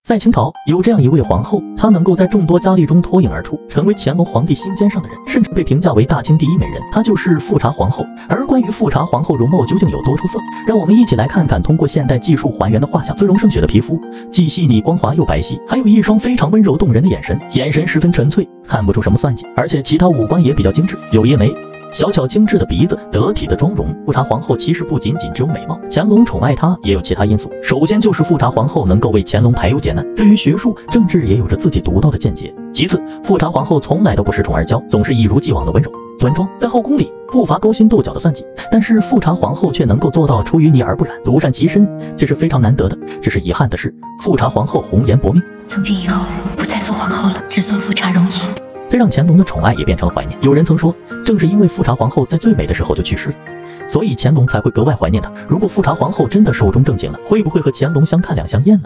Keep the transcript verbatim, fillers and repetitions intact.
在清朝，有这样一位皇后，她能够在众多佳丽中脱颖而出，成为乾隆皇帝心尖上的人，甚至被评价为大清第一美人。她就是富察皇后。而关于富察皇后容貌究竟有多出色，让我们一起来看看通过现代技术还原的画像。姿容胜雪的皮肤，既细腻光滑又白皙，还有一双非常温柔动人的眼神，眼神十分纯粹，看不出什么算计。而且其他五官也比较精致，柳叶眉。小巧精致的鼻子，得体的妆容。富察皇后其实不仅仅只有美貌，乾隆宠爱她也有其他因素。首先就是富察皇后能够为乾隆排忧解难，对于学术、政治也有着自己独到的见解。其次，富察皇后从来都不恃宠而骄，总是一如既往的温柔端庄。在后宫里不乏勾心斗角的算计，但是富察皇后却能够做到出淤泥而不染，独善其身，这是非常难得的。只是遗憾的是，富察皇后红颜薄命， 从今以后不再做皇后了，只做富察容音。 这让乾隆的宠爱也变成了怀念。有人曾说，正是因为富察皇后在最美的时候就去世了，所以乾隆才会格外怀念她。如果富察皇后真的寿终正寝了，会不会和乾隆相看两相厌呢？